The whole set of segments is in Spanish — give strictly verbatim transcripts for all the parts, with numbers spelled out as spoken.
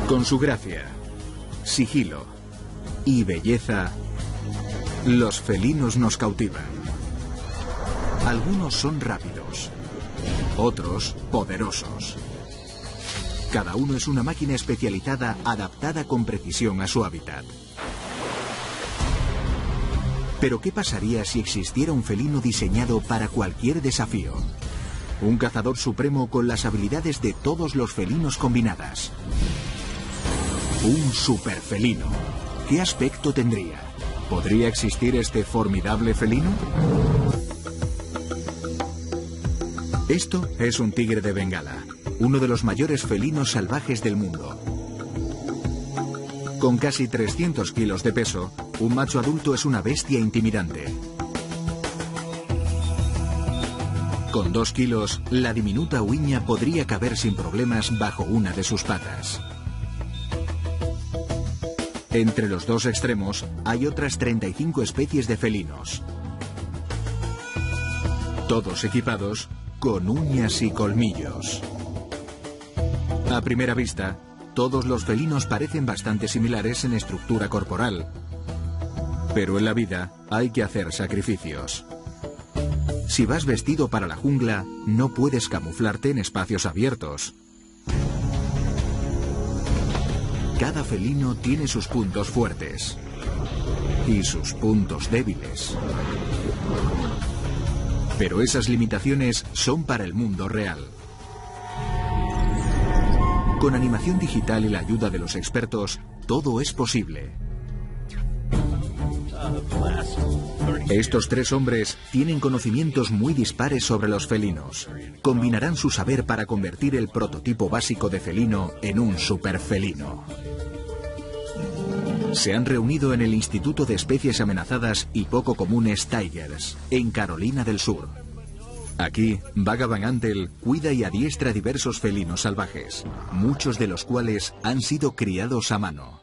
Con su gracia, sigilo y belleza, los felinos nos cautivan. Algunos son rápidos, otros poderosos. Cada uno es una máquina especializada adaptada con precisión a su hábitat. Pero ¿qué pasaría si existiera un felino diseñado para cualquier desafío? Un cazador supremo con las habilidades de todos los felinos combinadas. Un superfelino. ¿Qué aspecto tendría? ¿Podría existir este formidable felino? Esto es un tigre de Bengala, uno de los mayores felinos salvajes del mundo. Con casi trescientos kilos de peso, un macho adulto es una bestia intimidante. Con dos kilos, la diminuta huiña podría caber sin problemas bajo una de sus patas. Entre los dos extremos hay otras treinta y cinco especies de felinos. Todos equipados con uñas y colmillos. A primera vista, todos los felinos parecen bastante similares en estructura corporal. Pero en la vida hay que hacer sacrificios. Si vas vestido para la jungla, no puedes camuflarte en espacios abiertos. Cada felino tiene sus puntos fuertes y sus puntos débiles. Pero esas limitaciones son para el mundo real. Con animación digital y la ayuda de los expertos, todo es posible. Estos tres hombres tienen conocimientos muy dispares sobre los felinos. Combinarán su saber para convertir el prototipo básico de felino en un superfelino. Se han reunido en el Instituto de Especies Amenazadas y Poco Comunes Tigers, en Carolina del Sur. Aquí, Vaga Van Antel cuida y adiestra diversos felinos salvajes, muchos de los cuales han sido criados a mano.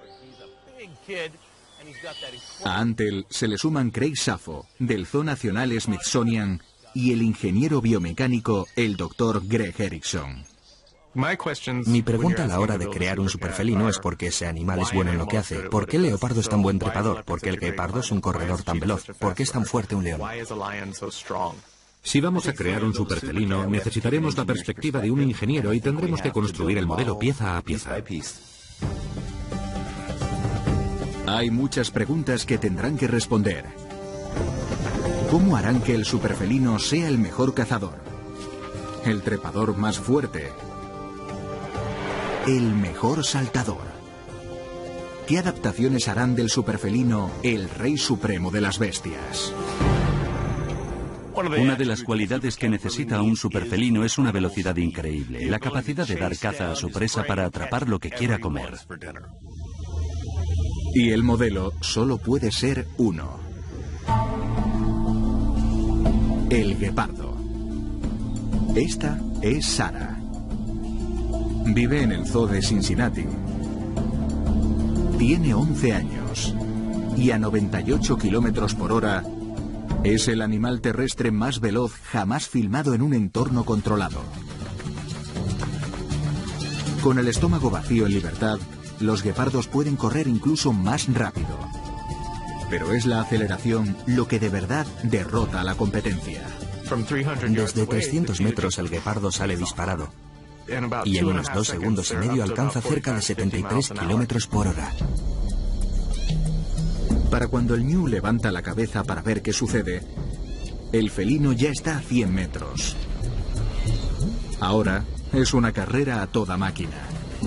A Antel se le suman Craig Saffo, del Zoo Nacional Smithsonian, y el ingeniero biomecánico, el doctor Greg Erickson. Mi pregunta a la hora de crear un superfelino es por qué ese animal es bueno en lo que hace. ¿Por qué el leopardo es tan buen trepador? ¿Por qué el guepardo es un corredor tan veloz? ¿Por qué es tan fuerte un león? Si vamos a crear un superfelino, necesitaremos la perspectiva de un ingeniero y tendremos que construir el modelo pieza a pieza. Hay muchas preguntas que tendrán que responder. ¿Cómo harán que el superfelino sea el mejor cazador? ¿El trepador más fuerte? ¿El mejor saltador? ¿Qué adaptaciones harán del superfelino el rey supremo de las bestias? Una de las cualidades que necesita un superfelino es una velocidad increíble, la capacidad de dar caza a su presa para atrapar lo que quiera comer. Y el modelo solo puede ser uno. El guepardo. Esta es Sara. Vive en el zoo de Cincinnati. Tiene once años y a noventa y ocho kilómetros por hora es el animal terrestre más veloz jamás filmado en un entorno controlado. Con el estómago vacío en libertad, los guepardos pueden correr incluso más rápido. Pero es la aceleración lo que de verdad derrota a la competencia. Desde trescientos metros el guepardo sale disparado. Y en unos dos segundos y medio alcanza cerca de setenta y tres kilómetros por hora. Para cuando el ñu levanta la cabeza para ver qué sucede, el felino ya está a cien metros. Ahora es una carrera a toda máquina.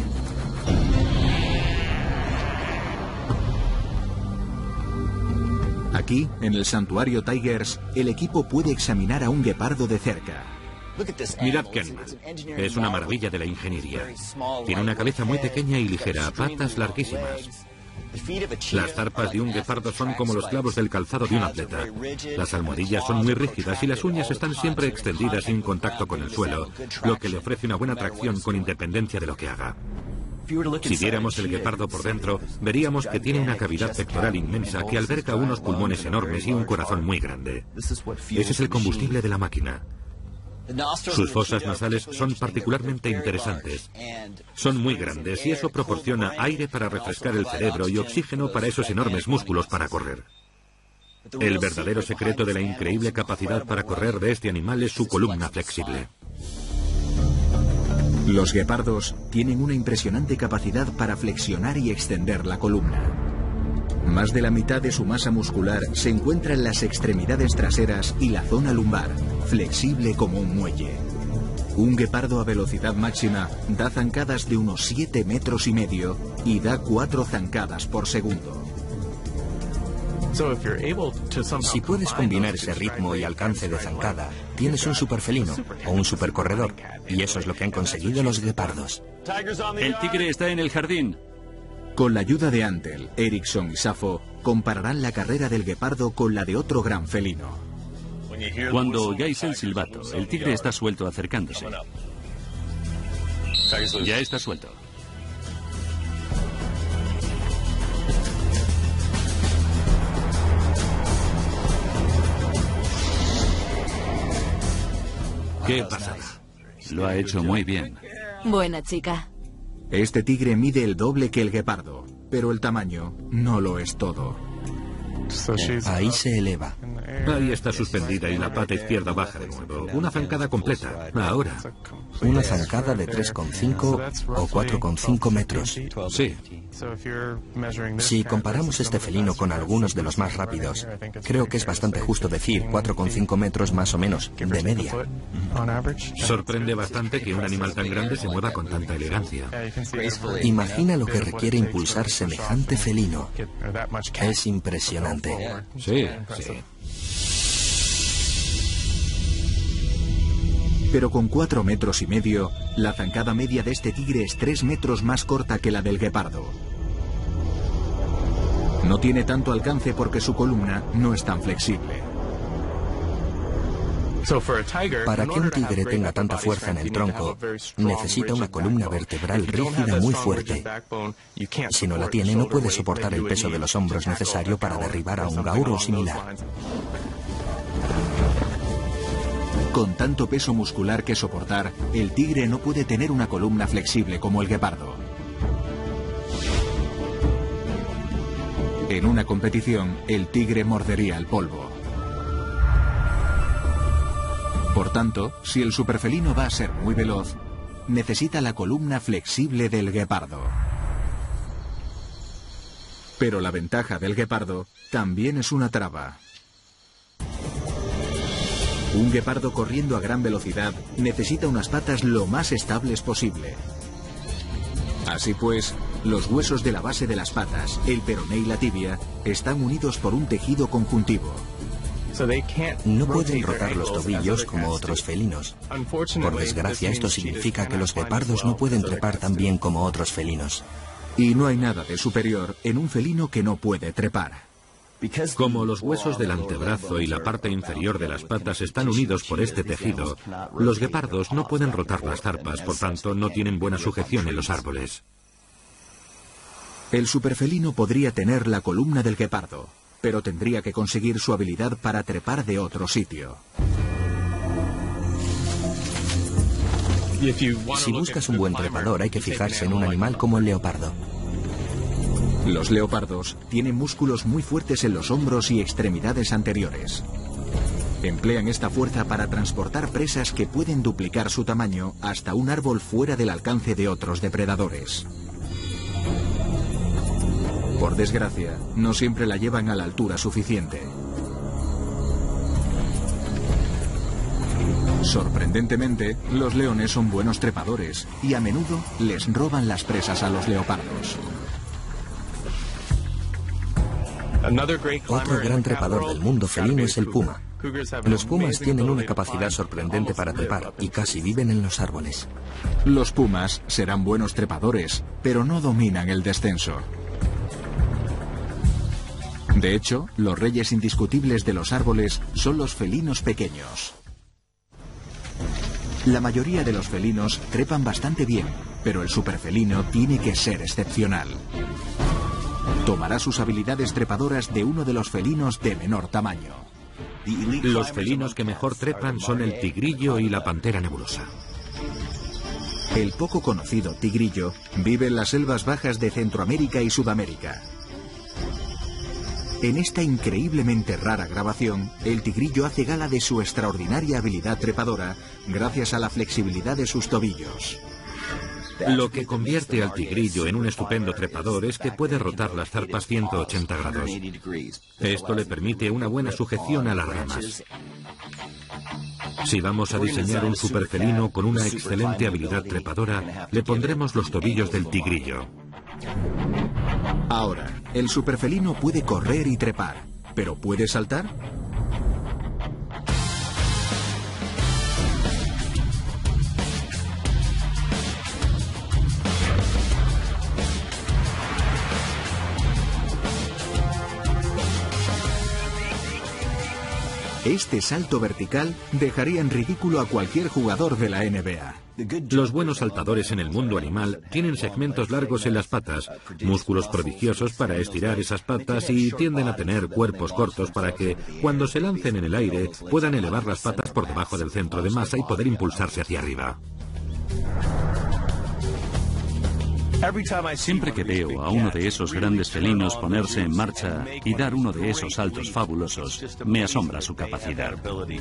Aquí, en el santuario Tigers, el equipo puede examinar a un guepardo de cerca. Mirad Kenman. Es una maravilla de la ingeniería. Tiene una cabeza muy pequeña y ligera, patas larguísimas. Las zarpas de un guepardo son como los clavos del calzado de un atleta. Las almohadillas son muy rígidas y las uñas están siempre extendidas sin contacto con el suelo, lo que le ofrece una buena tracción con independencia de lo que haga. Si viéramos el guepardo por dentro, veríamos que tiene una cavidad pectoral inmensa que alberga unos pulmones enormes y un corazón muy grande. Ese es el combustible de la máquina. Sus fosas nasales son particularmente interesantes. Son muy grandes y eso proporciona aire para refrescar el cerebro y oxígeno para esos enormes músculos para correr. El verdadero secreto de la increíble capacidad para correr de este animal es su columna flexible. Los guepardos tienen una impresionante capacidad para flexionar y extender la columna. Más de la mitad de su masa muscular se encuentra en las extremidades traseras y la zona lumbar, flexible como un muelle. Un guepardo a velocidad máxima da zancadas de unos siete metros y medio y da cuatro zancadas por segundo. Si puedes combinar ese ritmo y alcance de zancada, tienes un superfelino o un supercorredor, y eso es lo que han conseguido los guepardos. El tigre está en el jardín. Con la ayuda de Antel, Erickson y Safo, compararán la carrera del guepardo con la de otro gran felino. Cuando oigáis el silbato, el tigre está suelto acercándose. Ya está suelto. ¡Qué pasada! Lo ha hecho muy bien. Buena chica. Este tigre mide el doble que el guepardo, pero el tamaño no lo es todo. Ahí se eleva. Ahí está suspendida y la pata izquierda baja de nuevo. Una zancada completa. Ahora. Una zancada de tres coma cinco o cuatro coma cinco metros. Sí. Si comparamos este felino con algunos de los más rápidos, creo que es bastante justo decir cuatro coma cinco metros más o menos, de media. Sorprende bastante que un animal tan grande se mueva con tanta elegancia. Imagina lo que requiere impulsar semejante felino. Es impresionante. Sí, sí. Pero con cuatro metros y medio, la zancada media de este tigre es tres metros más corta que la del guepardo. No tiene tanto alcance porque su columna no es tan flexible. Para que un tigre tenga tanta fuerza en el tronco, necesita una columna vertebral rígida muy fuerte. Si no la tiene, no puede soportar el peso de los hombros necesario para derribar a un gauro similar. Con tanto peso muscular que soportar, el tigre no puede tener una columna flexible como el guepardo. En una competición, el tigre mordería el polvo. Por tanto, si el superfelino va a ser muy veloz, necesita la columna flexible del guepardo. Pero la ventaja del guepardo también es una traba. Un guepardo corriendo a gran velocidad necesita unas patas lo más estables posible. Así pues, los huesos de la base de las patas, el peroné y la tibia, están unidos por un tejido conjuntivo. No pueden rotar los tobillos como otros felinos. Por desgracia, esto significa que los guepardos no pueden trepar tan bien como otros felinos. Y no hay nada de superior en un felino que no puede trepar. Como los huesos del antebrazo y la parte inferior de las patas están unidos por este tejido, los guepardos no pueden rotar las zarpas, por tanto no tienen buena sujeción en los árboles. El superfelino podría tener la columna del guepardo, pero tendría que conseguir su habilidad para trepar de otro sitio. Si buscas un buen trepador, hay que fijarse en un animal como el leopardo. Los leopardos tienen músculos muy fuertes en los hombros y extremidades anteriores. Emplean esta fuerza para transportar presas que pueden duplicar su tamaño hasta un árbol fuera del alcance de otros depredadores. Por desgracia, no siempre la llevan a la altura suficiente. Sorprendentemente, los leones son buenos trepadores y a menudo les roban las presas a los leopardos. Otro gran trepador del mundo felino es el puma. Los pumas tienen una capacidad sorprendente para trepar y casi viven en los árboles. Los pumas serán buenos trepadores, pero no dominan el descenso. De hecho, los reyes indiscutibles de los árboles son los felinos pequeños. La mayoría de los felinos trepan bastante bien, pero el superfelino tiene que ser excepcional. Tomará sus habilidades trepadoras de uno de los felinos de menor tamaño. Los felinos que mejor trepan son el tigrillo y la pantera nebulosa. El poco conocido tigrillo vive en las selvas bajas de Centroamérica y Sudamérica. En esta increíblemente rara grabación, el tigrillo hace gala de su extraordinaria habilidad trepadora gracias a la flexibilidad de sus tobillos. Lo que convierte al tigrillo en un estupendo trepador es que puede rotar las zarpas ciento ochenta grados. Esto le permite una buena sujeción a las ramas. Si vamos a diseñar un superfelino con una excelente habilidad trepadora, le pondremos los tobillos del tigrillo. Ahora, el superfelino puede correr y trepar, ¿pero puede saltar? Este salto vertical dejaría en ridículo a cualquier jugador de la N B A. Los buenos saltadores en el mundo animal tienen segmentos largos en las patas, músculos prodigiosos para estirar esas patas y tienden a tener cuerpos cortos para que, cuando se lancen en el aire, puedan elevar las patas por debajo del centro de masa y poder impulsarse hacia arriba. Siempre que veo a uno de esos grandes felinos ponerse en marcha y dar uno de esos saltos fabulosos, me asombra su capacidad.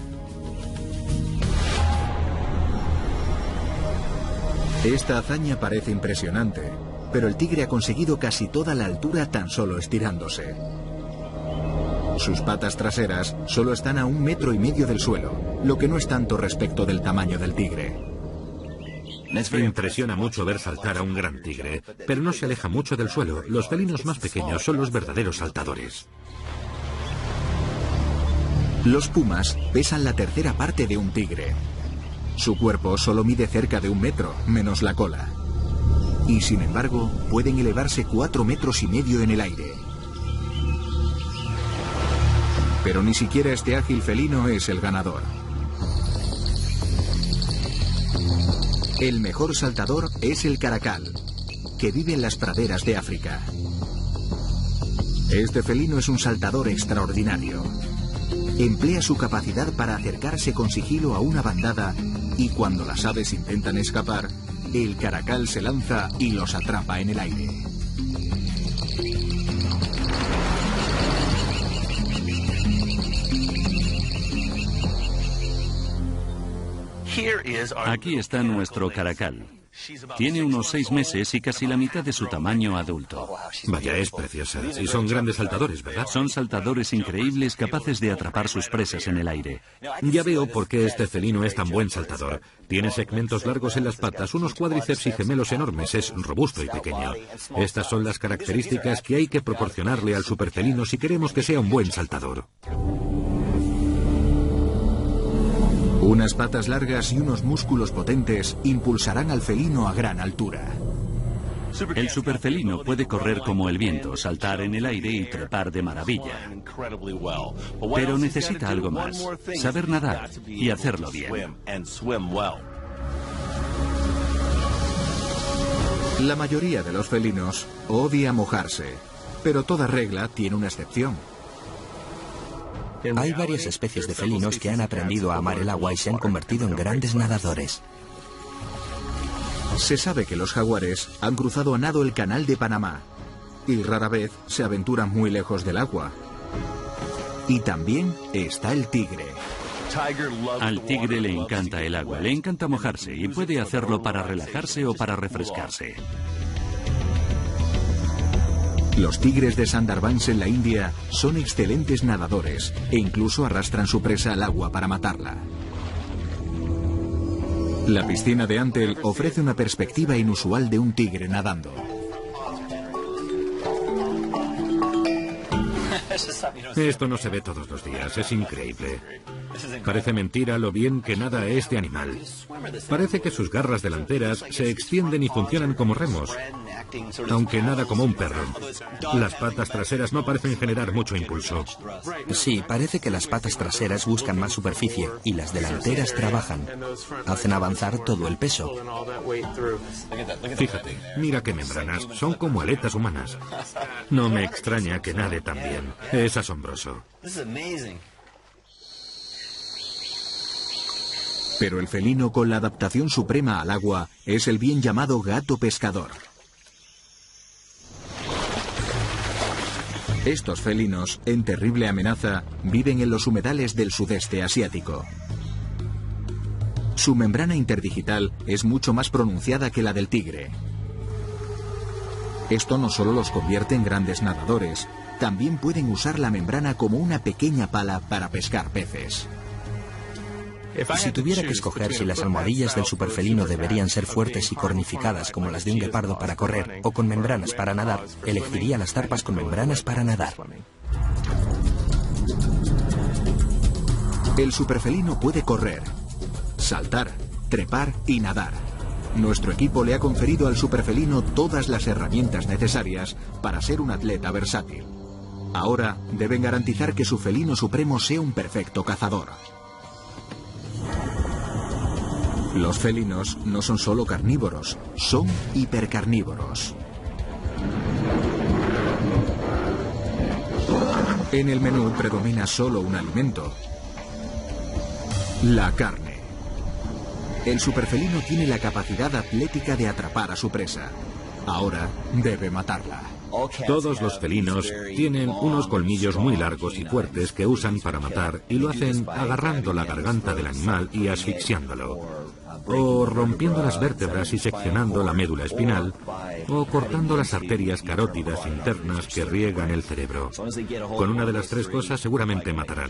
Esta hazaña parece impresionante, pero el tigre ha conseguido casi toda la altura tan solo estirándose. Sus patas traseras solo están a un metro y medio del suelo, lo que no es tanto respecto del tamaño del tigre. Impresiona mucho ver saltar a un gran tigre, pero no se aleja mucho del suelo. Los felinos más pequeños son los verdaderos saltadores. Los pumas pesan la tercera parte de un tigre. Su cuerpo solo mide cerca de un metro, menos la cola. Y sin embargo, pueden elevarse cuatro metros y medio en el aire. Pero ni siquiera este ágil felino es el ganador. El mejor saltador es el caracal, que vive en las praderas de África. Este felino es un saltador extraordinario. Emplea su capacidad para acercarse con sigilo a una bandada y cuando las aves intentan escapar, el caracal se lanza y los atrapa en el aire. Aquí está nuestro caracal. Tiene unos seis meses y casi la mitad de su tamaño adulto. Vaya, es preciosa. Y son grandes saltadores, ¿verdad? Son saltadores increíbles capaces de atrapar sus presas en el aire. Ya veo por qué este felino es tan buen saltador. Tiene segmentos largos en las patas, unos cuádriceps y gemelos enormes, es robusto y pequeño. Estas son las características que hay que proporcionarle al superfelino si queremos que sea un buen saltador. Unas patas largas y unos músculos potentes impulsarán al felino a gran altura. El superfelino puede correr como el viento, saltar en el aire y trepar de maravilla. Pero necesita algo más, saber nadar y hacerlo bien. La mayoría de los felinos odia mojarse, pero toda regla tiene una excepción. Hay varias especies de felinos que han aprendido a amar el agua y se han convertido en grandes nadadores. Se sabe que los jaguares han cruzado a nado el canal de Panamá y rara vez se aventuran muy lejos del agua. Y también está el tigre. Al tigre le encanta el agua, le encanta mojarse y puede hacerlo para relajarse o para refrescarse. Los tigres de Sundarbans en la India son excelentes nadadores e incluso arrastran su presa al agua para matarla. La piscina de Antel ofrece una perspectiva inusual de un tigre nadando. Esto no se ve todos los días, es increíble. Parece mentira lo bien que nada este animal. Parece que sus garras delanteras se extienden y funcionan como remos, aunque nada como un perro. Las patas traseras no parecen generar mucho impulso. Sí, parece que las patas traseras buscan más superficie y las delanteras trabajan. Hacen avanzar todo el peso. Fíjate, mira qué membranas, son como aletas humanas. No me extraña que nade tan bien, es asombroso. Pero el felino con la adaptación suprema al agua es el bien llamado gato pescador. Estos felinos, en terrible amenaza, viven en los humedales del sudeste asiático. Su membrana interdigital es mucho más pronunciada que la del tigre. Esto no solo los convierte en grandes nadadores, también pueden usar la membrana como una pequeña pala para pescar peces. Si tuviera que escoger si las almohadillas del superfelino deberían ser fuertes y cornificadas como las de un guepardo para correr o con membranas para nadar, elegiría las zarpas con membranas para nadar. El superfelino puede correr, saltar, trepar y nadar. Nuestro equipo le ha conferido al superfelino todas las herramientas necesarias para ser un atleta versátil. Ahora deben garantizar que su felino supremo sea un perfecto cazador. Los felinos no son solo carnívoros, son hipercarnívoros. En el menú predomina solo un alimento: la carne. El superfelino tiene la capacidad atlética de atrapar a su presa. Ahora debe matarla. Todos los felinos tienen unos colmillos muy largos y fuertes que usan para matar, y lo hacen agarrando la garganta del animal y asfixiándolo, o rompiendo las vértebras y seccionando la médula espinal, o cortando las arterias carótidas internas que riegan el cerebro. Con una de las tres cosas seguramente matarán.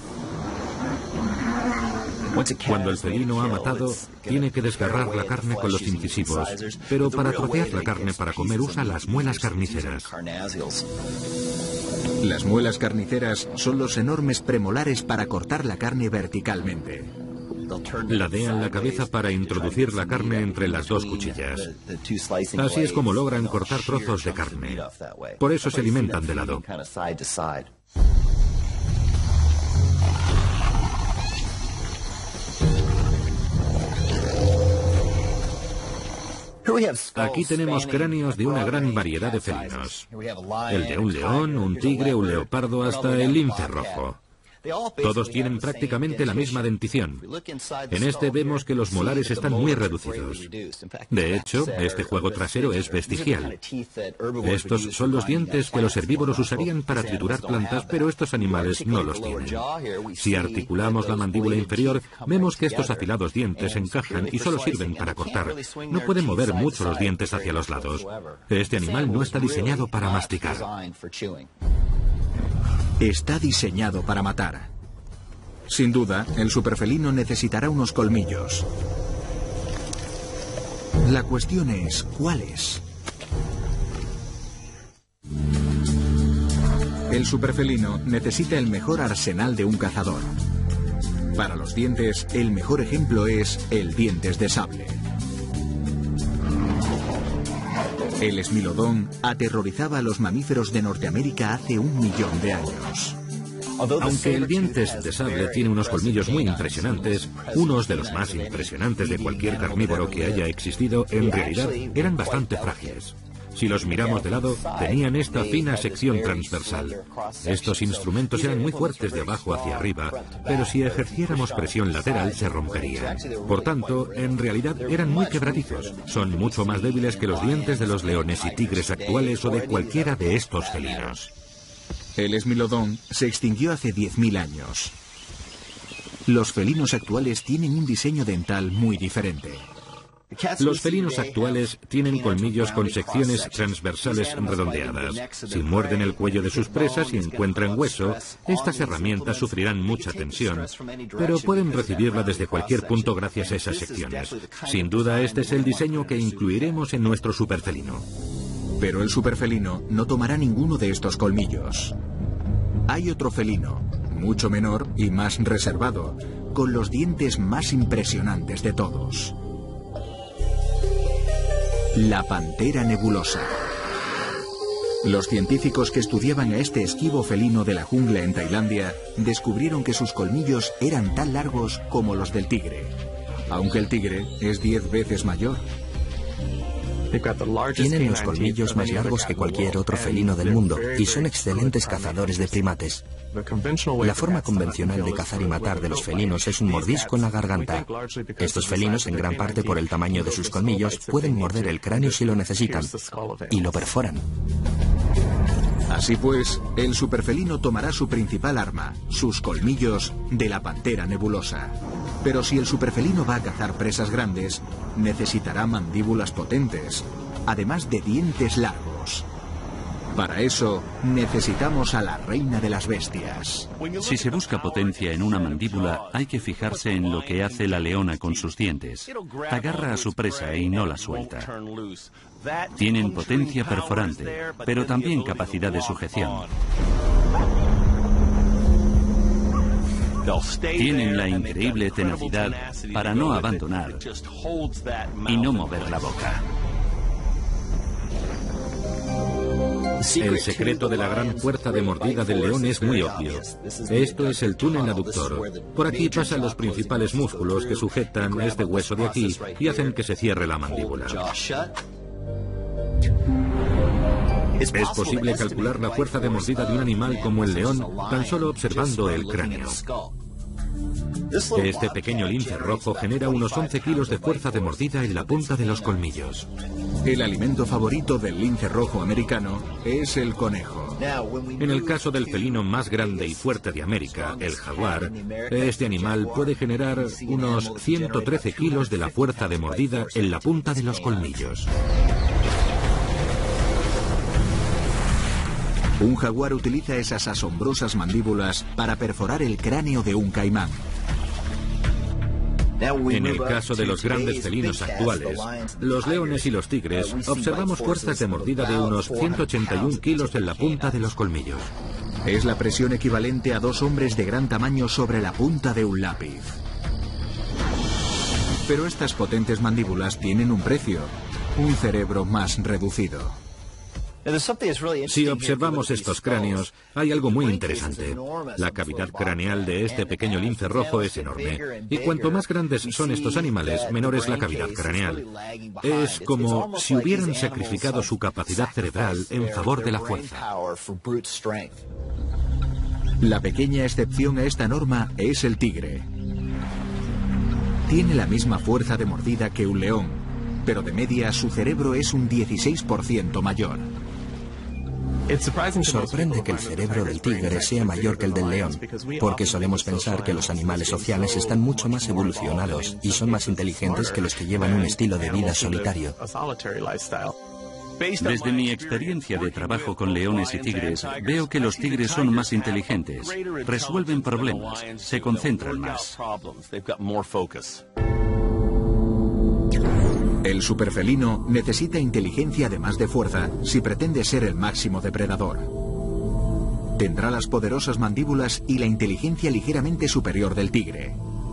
Cuando el felino ha matado, tiene que desgarrar la carne con los incisivos, pero para trocear la carne para comer usa las muelas carniceras. Las muelas carniceras son los enormes premolares para cortar la carne verticalmente. Ladean la cabeza para introducir la carne entre las dos cuchillas. Así es como logran cortar trozos de carne. Por eso se alimentan de lado. Aquí tenemos cráneos de una gran variedad de felinos. El de un león, un tigre, un leopardo, hasta el lince rojo. Todos tienen prácticamente la misma dentición. En este vemos que los molares están muy reducidos. De hecho, este juego trasero es vestigial. Estos son los dientes que los herbívoros usarían para triturar plantas, pero estos animales no los tienen. Si articulamos la mandíbula inferior, vemos que estos afilados dientes encajan y solo sirven para cortar. No pueden mover mucho los dientes hacia los lados. Este animal no está diseñado para masticar. Está diseñado para matar. Sin duda, el superfelino necesitará unos colmillos. La cuestión es, ¿cuáles? El superfelino necesita el mejor arsenal de un cazador. Para los dientes, el mejor ejemplo es el dientes de sable. El esmilodón aterrorizaba a los mamíferos de Norteamérica hace un millón de años. Aunque el dientes de sable tiene unos colmillos muy impresionantes, unos de los más impresionantes de cualquier carnívoro que haya existido, en realidad eran bastante frágiles. Si los miramos de lado, tenían esta fina sección transversal. Estos instrumentos eran muy fuertes de abajo hacia arriba, pero si ejerciéramos presión lateral se romperían. Por tanto, en realidad eran muy quebradizos. Son mucho más débiles que los dientes de los leones y tigres actuales o de cualquiera de estos felinos. El esmilodón se extinguió hace diez mil años. Los felinos actuales tienen un diseño dental muy diferente. Los felinos actuales tienen colmillos con secciones transversales redondeadas. Si muerden el cuello de sus presas y encuentran hueso, estas herramientas sufrirán mucha tensión, pero pueden recibirla desde cualquier punto gracias a esas secciones. Sin duda, este es el diseño que incluiremos en nuestro superfelino. Pero el superfelino no tomará ninguno de estos colmillos. Hay otro felino, mucho menor y más reservado, con los dientes más impresionantes de todos. La pantera nebulosa. Los científicos que estudiaban a este esquivo felino de la jungla en Tailandia descubrieron que sus colmillos eran tan largos como los del tigre, aunque el tigre es diez veces mayor. Tienen los colmillos más largos que cualquier otro felino del mundo y son excelentes cazadores de primates. La forma convencional de cazar y matar de los felinos es un mordisco en la garganta. Estos felinos, en gran parte por el tamaño de sus colmillos, pueden morder el cráneo si lo necesitan y lo perforan. Así pues, el superfelino tomará su principal arma, sus colmillos, de la pantera nebulosa. Pero si el superfelino va a cazar presas grandes, necesitará mandíbulas potentes, además de dientes largos. Para eso, necesitamos a la reina de las bestias. Si se busca potencia en una mandíbula, hay que fijarse en lo que hace la leona con sus dientes. Agarra a su presa y no la suelta. Tienen potencia perforante, pero también capacidad de sujeción. Tienen la increíble tenacidad para no abandonar y no mover la boca. El secreto de la gran fuerza de mordida del león es muy obvio. Esto es el túnel aductor. Por aquí pasan los principales músculos que sujetan este hueso de aquí y hacen que se cierre la mandíbula. Es posible calcular la fuerza de mordida de un animal como el león tan solo observando el cráneo. Este pequeño lince rojo genera unos once kilos de fuerza de mordida en la punta de los colmillos. El alimento favorito del lince rojo americano es el conejo. En el caso del felino más grande y fuerte de América, el jaguar, este animal puede generar unos ciento trece kilos de la fuerza de mordida en la punta de los colmillos. Un jaguar utiliza esas asombrosas mandíbulas para perforar el cráneo de un caimán. En el caso de los grandes felinos actuales, los leones y los tigres, observamos fuerzas de mordida de unos ciento ochenta y un kilos en la punta de los colmillos. Es la presión equivalente a dos hombres de gran tamaño sobre la punta de un lápiz. Pero estas potentes mandíbulas tienen un precio, un cerebro más reducido. Si observamos estos cráneos, hay algo muy interesante. La cavidad craneal de este pequeño lince rojo es enorme, y cuanto más grandes son estos animales, menor es la cavidad craneal. Es como si hubieran sacrificado su capacidad cerebral en favor de la fuerza. La pequeña excepción a esta norma es el tigre. Tiene la misma fuerza de mordida que un león, pero de media su cerebro es un dieciséis por ciento mayor. Sorprende que el cerebro del tigre sea mayor que el del león, porque solemos pensar que los animales sociales están mucho más evolucionados y son más inteligentes que los que llevan un estilo de vida solitario. Desde mi experiencia de trabajo con leones y tigres, veo que los tigres son más inteligentes, resuelven problemas, se concentran más. El superfelino necesita inteligencia además de fuerza si pretende ser el máximo depredador. Tendrá las poderosas mandíbulas y la inteligencia ligeramente superior del tigre.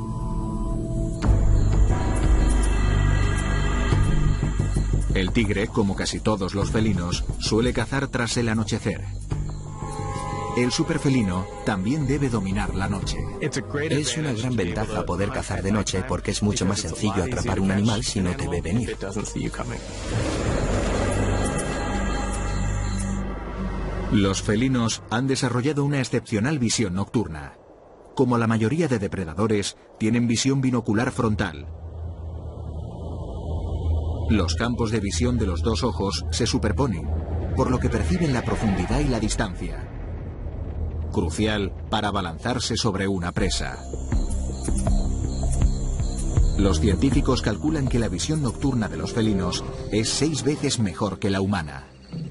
El tigre, como casi todos los felinos, suele cazar tras el anochecer. El superfelino también debe dominar la noche. Es una gran ventaja poder cazar de noche porque es mucho más sencillo atrapar un animal si no te ve venir. Los felinos han desarrollado una excepcional visión nocturna. Como la mayoría de depredadores, tienen visión binocular frontal. Los campos de visión de los dos ojos se superponen, por lo que perciben la profundidad y la distancia. Crucial para abalanzarse sobre una presa. Los científicos calculan que la visión nocturna de los felinos es seis veces mejor que la humana.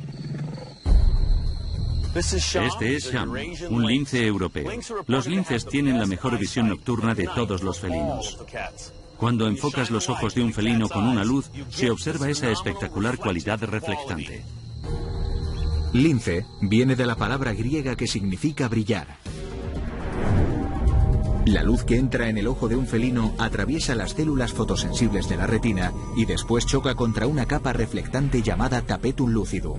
Este es Sham, un lince europeo. Los linces tienen la mejor visión nocturna de todos los felinos. Cuando enfocas los ojos de un felino con una luz, se observa esa espectacular cualidad reflectante. Lince viene de la palabra griega que significa brillar. La luz que entra en el ojo de un felino atraviesa las células fotosensibles de la retina y después choca contra una capa reflectante llamada tapetum lucidum.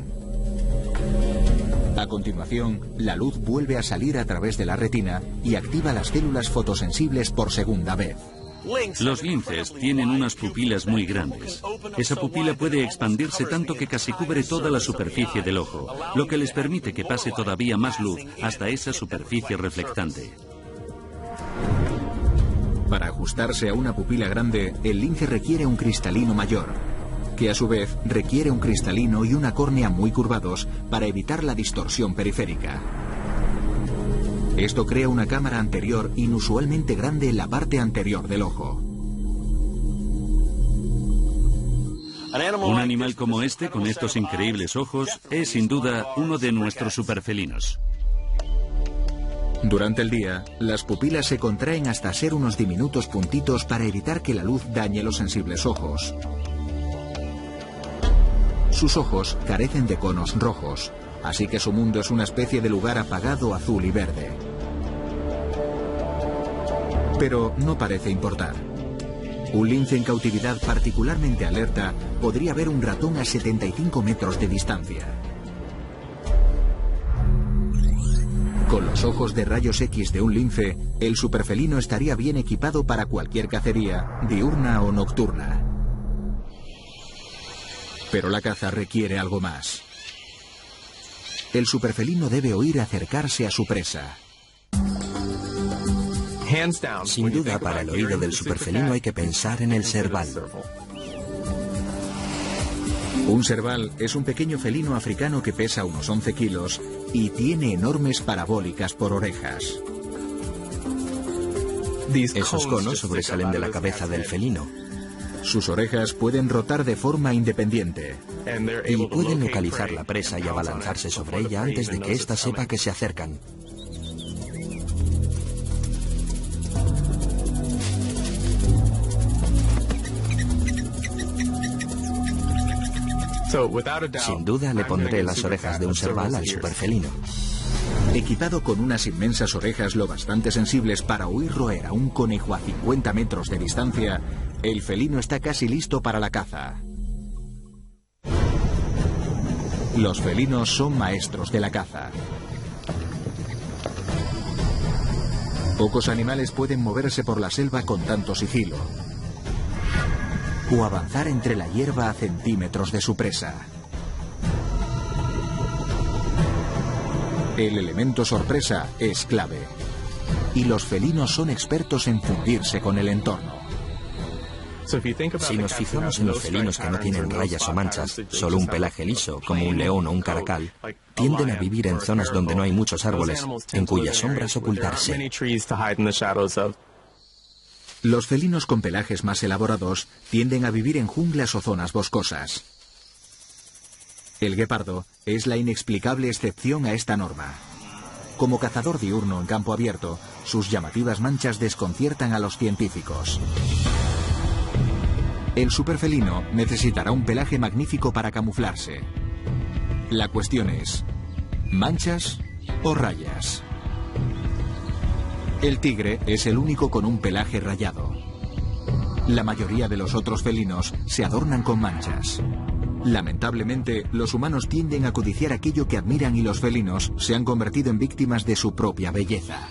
A continuación, la luz vuelve a salir a través de la retina y activa las células fotosensibles por segunda vez. Los linces tienen unas pupilas muy grandes. Esa pupila puede expandirse tanto que casi cubre toda la superficie del ojo, lo que les permite que pase todavía más luz hasta esa superficie reflectante. Para ajustarse a una pupila grande, el lince requiere un cristalino mayor, que a su vez requiere un cristalino y una córnea muy curvados para evitar la distorsión periférica. Esto crea una cámara anterior inusualmente grande en la parte anterior del ojo. Un animal como este, con estos increíbles ojos, es sin duda uno de nuestros superfelinos. Durante el día, las pupilas se contraen hasta ser unos diminutos puntitos para evitar que la luz dañe los sensibles ojos. Sus ojos carecen de conos rojos, así que su mundo es una especie de lugar apagado azul y verde. Pero no parece importar. Un lince en cautividad particularmente alerta podría ver un ratón a setenta y cinco metros de distancia. Con los ojos de rayos X de un lince, el superfelino estaría bien equipado para cualquier cacería, diurna o nocturna. Pero la caza requiere algo más. El superfelino debe oír acercarse a su presa. Sin duda, para el oído del superfelino hay que pensar en el serval. Un serval es un pequeño felino africano que pesa unos once kilos y tiene enormes parabólicas por orejas. Esos conos sobresalen de la cabeza del felino. Sus orejas pueden rotar de forma independiente. Y pueden localizar la presa y abalanzarse sobre ella antes de que ésta sepa que se acercan. Sin duda le pondré las orejas de un serval al superfelino. Equipado con unas inmensas orejas lo bastante sensibles para oír roer a un conejo a cincuenta metros de distancia, el felino está casi listo para la caza. Los felinos son maestros de la caza. Pocos animales pueden moverse por la selva con tanto sigilo o avanzar entre la hierba a centímetros de su presa. El elemento sorpresa es clave, y los felinos son expertos en fundirse con el entorno. Si nos fijamos en los felinos que no tienen rayas o manchas, solo un pelaje liso, como un león o un caracal, tienden a vivir en zonas donde no hay muchos árboles, en cuyas sombras ocultarse. Los felinos con pelajes más elaborados tienden a vivir en junglas o zonas boscosas. El guepardo es la inexplicable excepción a esta norma. Como cazador diurno en campo abierto, sus llamativas manchas desconciertan a los científicos. El superfelino necesitará un pelaje magnífico para camuflarse. La cuestión es, ¿manchas o rayas? El tigre es el único con un pelaje rayado. La mayoría de los otros felinos se adornan con manchas. Lamentablemente, los humanos tienden a codiciar aquello que admiran y los felinos se han convertido en víctimas de su propia belleza.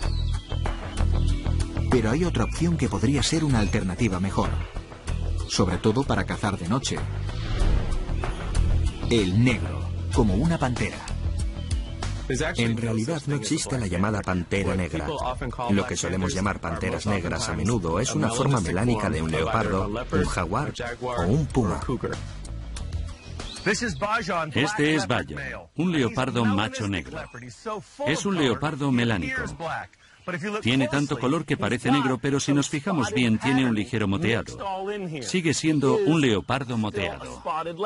Pero hay otra opción que podría ser una alternativa mejor, sobre todo para cazar de noche. El negro, como una pantera. En realidad no existe la llamada pantera negra. Lo que solemos llamar panteras negras a menudo es una forma melánica de un leopardo, un jaguar o un puma. Este es Bajan, un leopardo macho negro. Es un leopardo melánico. Tiene tanto color que parece negro, pero si nos fijamos bien tiene un ligero moteado. Sigue siendo un leopardo moteado.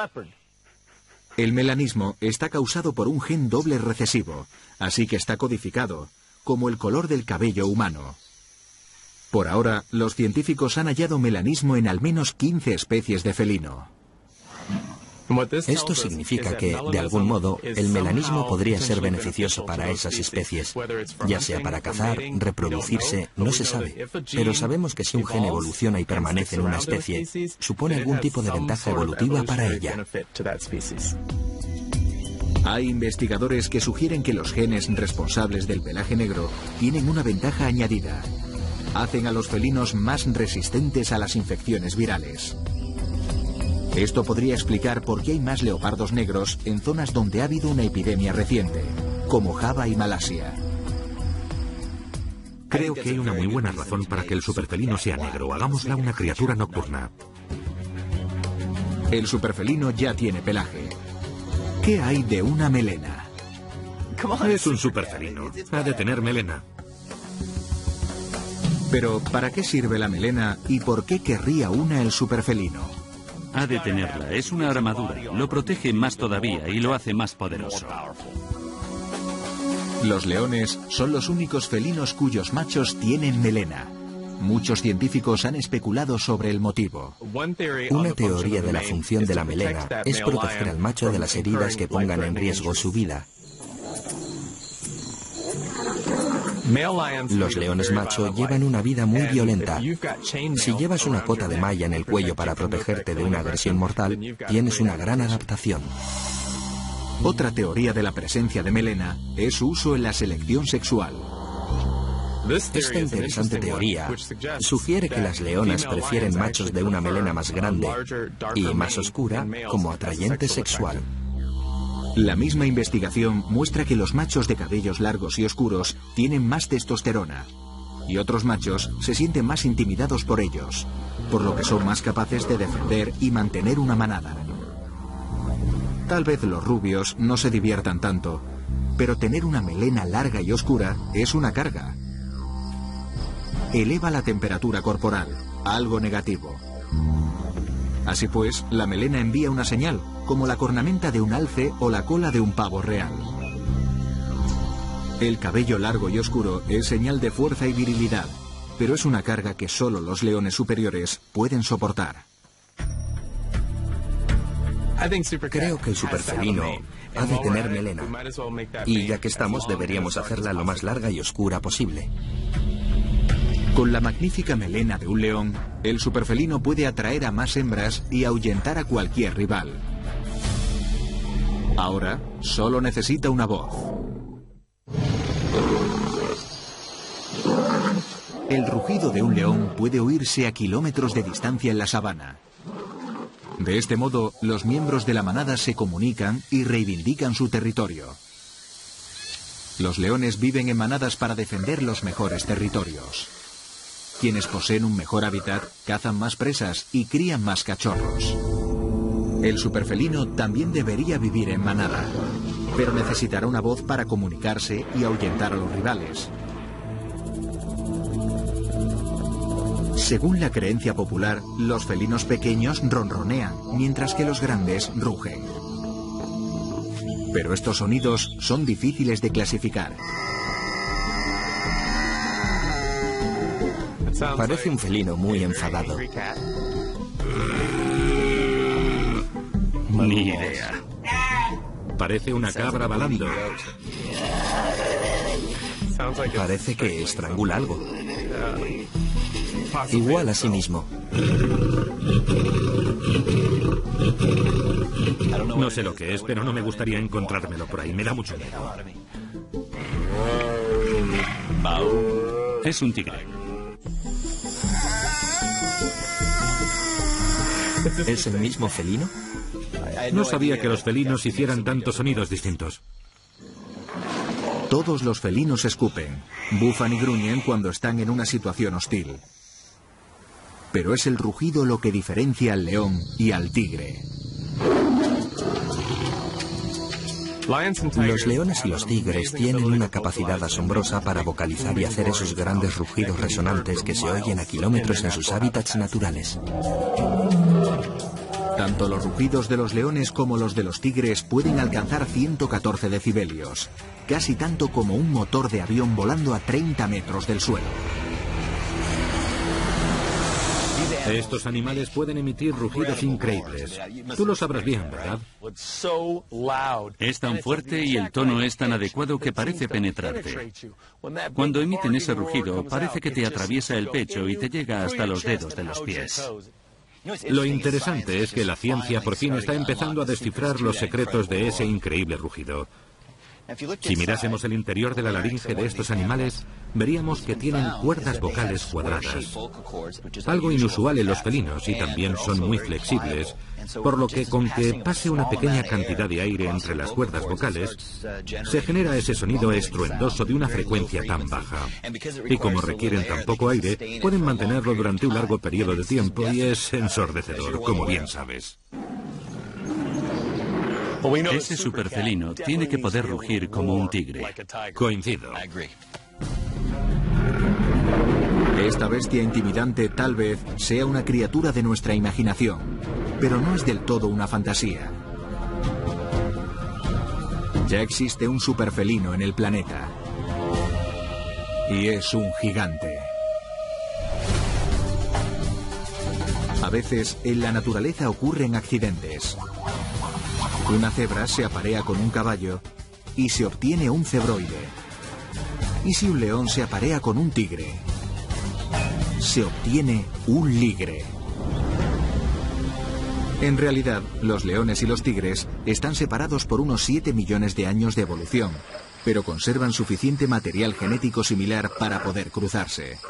El melanismo está causado por un gen doble recesivo, así que está codificado, como el color del cabello humano. Por ahora, los científicos han hallado melanismo en al menos quince especies de felino. Esto significa que, de algún modo, el melanismo podría ser beneficioso para esas especies, ya sea para cazar, reproducirse, no se sabe. Pero sabemos que si un gen evoluciona y permanece en una especie, supone algún tipo de ventaja evolutiva para ella. Hay investigadores que sugieren que los genes responsables del pelaje negro tienen una ventaja añadida. hacen a los felinos más resistentes a las infecciones virales. Esto podría explicar por qué hay más leopardos negros en zonas donde ha habido una epidemia reciente, como Java y Malasia. Creo que hay una muy buena razón para que el superfelino sea negro. Hagámosla una criatura nocturna. El superfelino ya tiene pelaje. ¿Qué hay de una melena? Es un superfelino. Ha de tener melena. Pero, ¿para qué sirve la melena y por qué querría una el superfelino? Ha de tenerla. Es una armadura. Lo protege más todavía y lo hace más poderoso. Los leones son los únicos felinos cuyos machos tienen melena. Muchos científicos han especulado sobre el motivo. Una teoría de la función de la melena es proteger al macho de las heridas que pongan en riesgo su vida. Los leones macho llevan una vida muy violenta. Si llevas una cota de malla en el cuello para protegerte de una agresión mortal, tienes una gran adaptación. Otra teoría de la presencia de melena es su uso en la selección sexual. Esta interesante teoría sugiere que las leonas prefieren machos de una melena más grande y más oscura como atrayente sexual. La misma investigación muestra que los machos de cabellos largos y oscuros tienen más testosterona, y otros machos se sienten más intimidados por ellos, por lo que son más capaces de defender y mantener una manada. Tal vez los rubios no se diviertan tanto, pero tener una melena larga y oscura es una carga. Eleva la temperatura corporal, algo negativo. Así pues, la melena envía una señal, como la cornamenta de un alce o la cola de un pavo real. El cabello largo y oscuro es señal de fuerza y virilidad, pero es una carga que solo los leones superiores pueden soportar. Creo que el superfelino ha de tener melena, y ya que estamos deberíamos hacerla lo más larga y oscura posible. Con la magnífica melena de un león, el superfelino puede atraer a más hembras y ahuyentar a cualquier rival. Ahora, solo necesita una voz. El rugido de un león puede oírse a kilómetros de distancia en la sabana. De este modo, los miembros de la manada se comunican y reivindican su territorio. Los leones viven en manadas para defender los mejores territorios. Quienes poseen un mejor hábitat cazan más presas y crían más cachorros. El superfelino también debería vivir en manada, pero necesitará una voz para comunicarse y ahuyentar a los rivales. Según la creencia popular, los felinos pequeños ronronean, mientras que los grandes rugen. Pero estos sonidos son difíciles de clasificar. Parece un felino muy enfadado. Ni idea. Parece una cabra balando. Parece que estrangula algo. Igual a sí mismo. No sé lo que es, pero no me gustaría encontrármelo por ahí. Me da mucho miedo. Es un tigre. ¿Es el mismo felino? No sabía que los felinos hicieran tantos sonidos distintos. Todos los felinos escupen, bufan y gruñen cuando están en una situación hostil. Pero es el rugido lo que diferencia al león y al tigre. Los leones y los tigres tienen una capacidad asombrosa para vocalizar y hacer esos grandes rugidos resonantes que se oyen a kilómetros en sus hábitats naturales. Tanto los rugidos de los leones como los de los tigres pueden alcanzar ciento catorce decibelios, casi tanto como un motor de avión volando a treinta metros del suelo. Estos animales pueden emitir rugidos increíbles. Tú lo sabrás bien, ¿verdad? Es tan fuerte y el tono es tan adecuado que parece penetrarte. Cuando emiten ese rugido, parece que te atraviesa el pecho y te llega hasta los dedos de los pies. Lo interesante es que la ciencia por fin está empezando a descifrar los secretos de ese increíble rugido. Si mirásemos el interior de la laringe de estos animales, veríamos que tienen cuerdas vocales cuadradas, algo inusual en los felinos, y también son muy flexibles, por lo que con que pase una pequeña cantidad de aire entre las cuerdas vocales, se genera ese sonido estruendoso de una frecuencia tan baja. Y como requieren tan poco aire, pueden mantenerlo durante un largo periodo de tiempo y es ensordecedor, como bien sabes. Ese superfelino tiene que poder rugir como un tigre. Coincido. Esta bestia intimidante tal vez sea una criatura de nuestra imaginación, pero no es del todo una fantasía. Ya existe un superfelino en el planeta. Y es un gigante. A veces, en la naturaleza ocurren accidentes. Una cebra se aparea con un caballo y se obtiene un cebroide. ¿Y si un león se aparea con un tigre? Se obtiene un ligre. En realidad, los leones y los tigres están separados por unos siete millones de años de evolución, pero conservan suficiente material genético similar para poder cruzarse.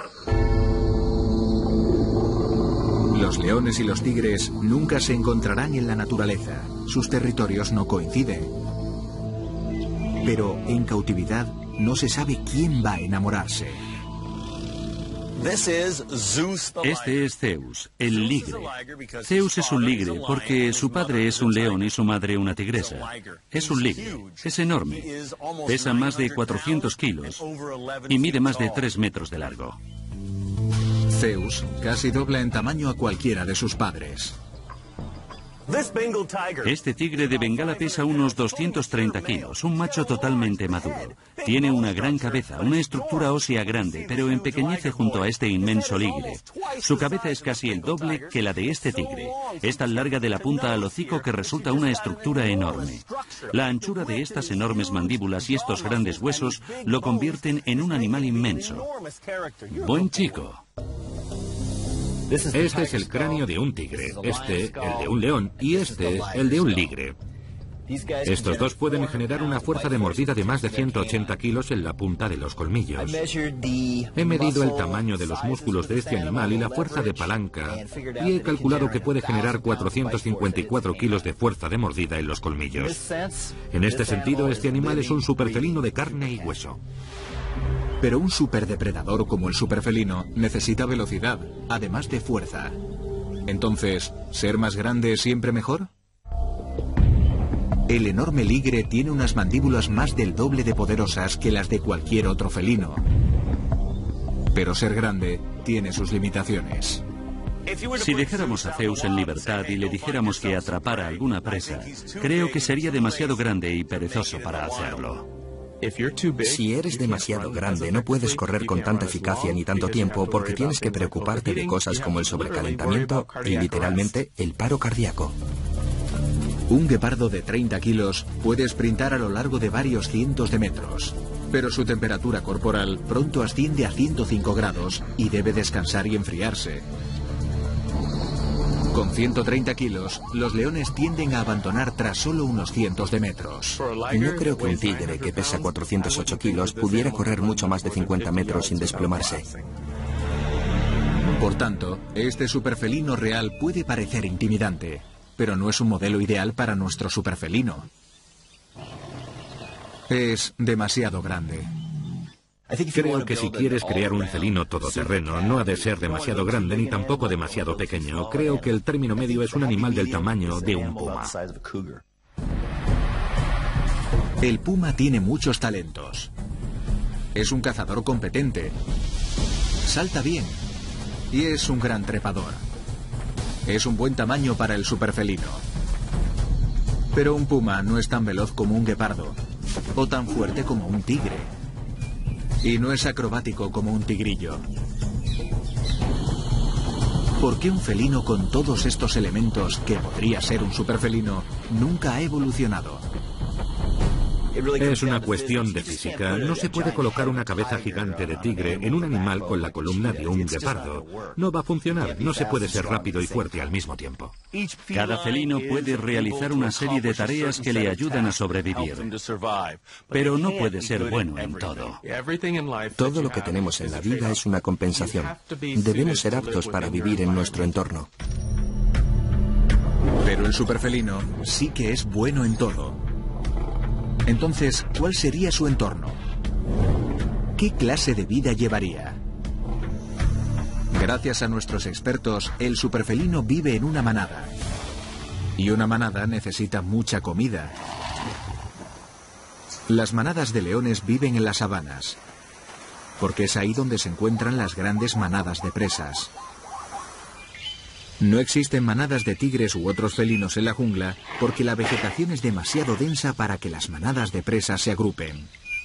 Los leones y los tigres nunca se encontrarán en la naturaleza. Sus territorios no coinciden. Pero en cautividad no se sabe quién va a enamorarse. Este es Zeus, el ligre. Zeus es un ligre porque su padre es un león y su madre una tigresa. Es un ligre, es enorme. Pesa más de cuatrocientos kilos y mide más de tres metros de largo. Zeus casi dobla en tamaño a cualquiera de sus padres. Este tigre de Bengala pesa unos doscientos treinta kilos, un macho totalmente maduro. Tiene una gran cabeza, una estructura ósea grande, pero empequeñece junto a este inmenso ligre. Su cabeza es casi el doble que la de este tigre. Es tan larga de la punta al hocico que resulta una estructura enorme. La anchura de estas enormes mandíbulas y estos grandes huesos lo convierten en un animal inmenso. Buen chico. Este es el cráneo de un tigre, este el de un león y este el de un ligre. Estos dos pueden generar una fuerza de mordida de más de ciento ochenta kilos en la punta de los colmillos. He medido el tamaño de los músculos de este animal y la fuerza de palanca, y he calculado que puede generar cuatrocientos cincuenta y cuatro kilos de fuerza de mordida en los colmillos. En este sentido, este animal es un superfelino de carne y hueso. Pero un superdepredador como el superfelino necesita velocidad, además de fuerza. Entonces, ¿ser más grande es siempre mejor? El enorme ligre tiene unas mandíbulas más del doble de poderosas que las de cualquier otro felino. Pero ser grande tiene sus limitaciones. Si dejáramos a Zeus en libertad y le dijéramos que atrapara alguna presa, creo que sería demasiado grande y perezoso para hacerlo. Si eres demasiado grande, no puedes correr con tanta eficacia ni tanto tiempo porque tienes que preocuparte de cosas como el sobrecalentamiento y literalmente el paro cardíaco. Un guepardo de treinta kilos puede sprintar a lo largo de varios cientos de metros, pero su temperatura corporal pronto asciende a ciento cinco grados y debe descansar y enfriarse. Con ciento treinta kilos, los leones tienden a abandonar tras solo unos cientos de metros. No creo que un tigre que pesa cuatrocientos ocho kilos pudiera correr mucho más de cincuenta metros sin desplomarse. Por tanto, este superfelino real puede parecer intimidante, pero no es un modelo ideal para nuestro superfelino. Es demasiado grande. Creo que si quieres crear un felino todoterreno, no ha de ser demasiado grande ni tampoco demasiado pequeño. Creo que el término medio es un animal del tamaño de un puma. El puma tiene muchos talentos. Es un cazador competente. Salta bien. Y es un gran trepador. Es un buen tamaño para el superfelino. Pero un puma no es tan veloz como un guepardo, o tan fuerte como un tigre. Y no es acrobático como un tigrillo. ¿Por qué un felino con todos estos elementos, que podría ser un superfelino, nunca ha evolucionado? Es una cuestión de física. No se puede colocar una cabeza gigante de tigre en un animal con la columna de un guepardo. No va a funcionar. No se puede ser rápido y fuerte al mismo tiempo. Cada felino puede realizar una serie de tareas que le ayudan a sobrevivir, pero no puede ser bueno en todo. Todo lo que tenemos en la vida es una compensación. Debemos ser aptos para vivir en nuestro entorno. Pero el superfelino sí que es bueno en todo. Entonces, ¿cuál sería su entorno? ¿Qué clase de vida llevaría? Gracias a nuestros expertos, el superfelino vive en una manada. Y una manada necesita mucha comida. Las manadas de leones viven en las sabanas, porque es ahí donde se encuentran las grandes manadas de presas. No existen manadas de tigres u otros felinos en la jungla porque la vegetación es demasiado densa para que las manadas de presas se agrupen.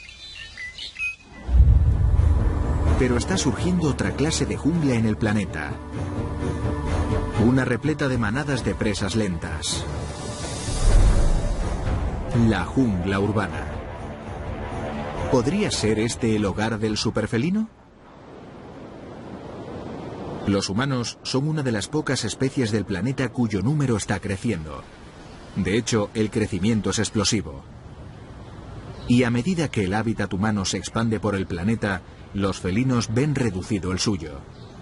Pero está surgiendo otra clase de jungla en el planeta. Una repleta de manadas de presas lentas. La jungla urbana. ¿Podría ser este el hogar del superfelino? Los humanos son una de las pocas especies del planeta cuyo número está creciendo. De hecho, el crecimiento es explosivo. Y a medida que el hábitat humano se expande por el planeta, los felinos ven reducido el suyo.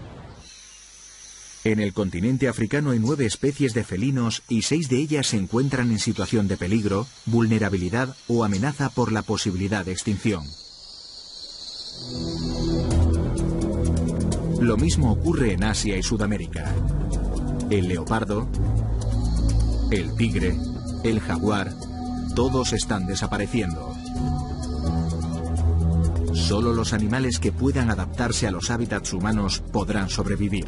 En el continente africano hay nueve especies de felinos y seis de ellas se encuentran en situación de peligro, vulnerabilidad o amenaza por la posibilidad de extinción. Lo mismo ocurre en Asia y Sudamérica. El leopardo, el tigre, el jaguar, todos están desapareciendo. Solo los animales que puedan adaptarse a los hábitats humanos podrán sobrevivir.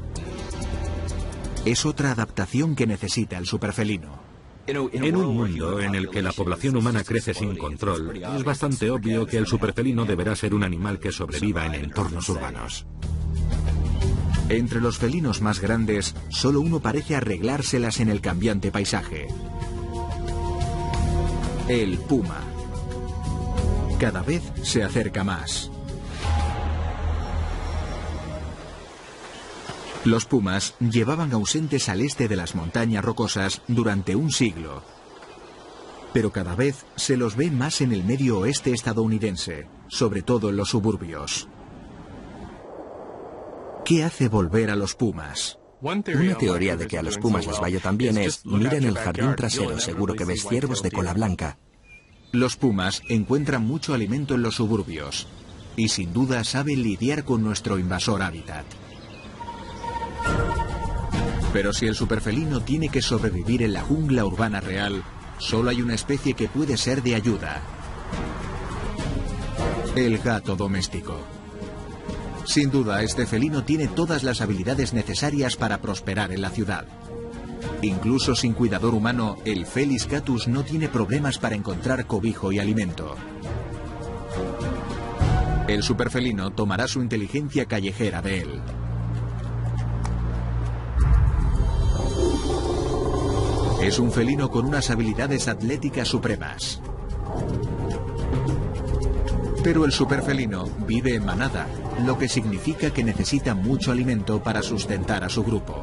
Es otra adaptación que necesita el superfelino. En un mundo en el que la población humana crece sin control, es bastante obvio que el superfelino deberá ser un animal que sobreviva en entornos urbanos. Entre los felinos más grandes, solo uno parece arreglárselas en el cambiante paisaje. El puma. Cada vez se acerca más. Los pumas llevaban ausentes al este de las montañas rocosas durante un siglo. Pero cada vez se los ve más en el medio oeste estadounidense, sobre todo en los suburbios. ¿Qué hace volver a los pumas? Una teoría de que a los pumas les vaya tan bien es: mira en el jardín trasero, seguro que ves ciervos de cola blanca. Los pumas encuentran mucho alimento en los suburbios y sin duda saben lidiar con nuestro invasor hábitat. Pero si el superfelino tiene que sobrevivir en la jungla urbana real, solo hay una especie que puede ser de ayuda: el gato doméstico. Sin duda, este felino tiene todas las habilidades necesarias para prosperar en la ciudad. Incluso sin cuidador humano, el Felis catus no tiene problemas para encontrar cobijo y alimento. El superfelino tomará su inteligencia callejera de él. Es un felino con unas habilidades atléticas supremas. Pero el superfelino vive en manada, lo que significa que necesita mucho alimento para sustentar a su grupo.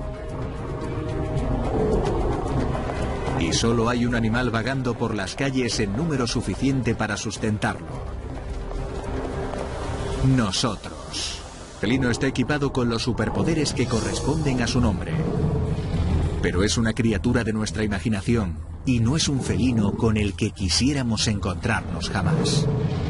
Y solo hay un animal vagando por las calles en número suficiente para sustentarlo: nosotros. El felino está equipado con los superpoderes que corresponden a su nombre. Pero es una criatura de nuestra imaginación y no es un felino con el que quisiéramos encontrarnos jamás.